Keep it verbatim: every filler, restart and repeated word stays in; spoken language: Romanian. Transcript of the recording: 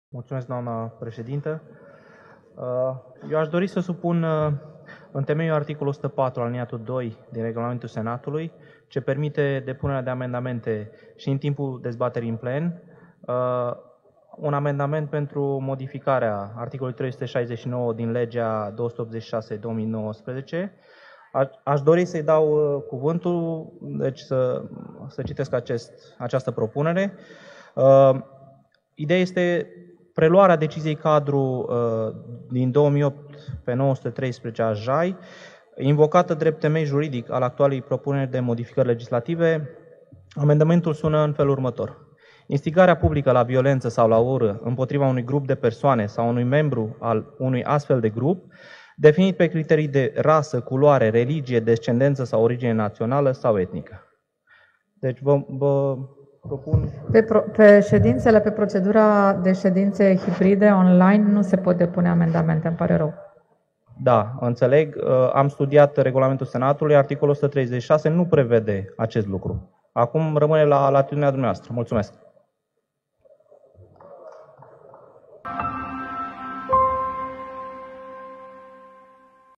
Mulțumesc, doamna președintă. Eu aș dori să supun în temeiul articolul o sută patru aliniatul doi din Regulamentul Senatului, ce permite depunerea de amendamente și în timpul dezbaterii în plen, un amendament pentru modificarea articolului trei sute șaizeci și nouă din legea două sute optzeci și șase două mii nouăsprezece. Aș dori să-i dau cuvântul, deci să, să citesc acest, această propunere. Ideea este preluarea deciziei cadru din două mii opt pe nouă sute treisprezece a J A I, invocată drept temei juridic al actualei propuneri de modificări legislative. Amendamentul sună în felul următor. Instigarea publică la violență sau la ură împotriva unui grup de persoane sau unui membru al unui astfel de grup, definit pe criterii de rasă, culoare, religie, descendență sau origine națională sau etnică. Deci vă, vă propun... Pe, pro, pe ședințele, pe procedura de ședințe hibride online nu se pot depune amendamente, îmi pare rău. Da, înțeleg. Am studiat regulamentul Senatului, articolul o sută treizeci și șase nu prevede acest lucru. Acum rămâne la latitudinea dumneavoastră. Mulțumesc.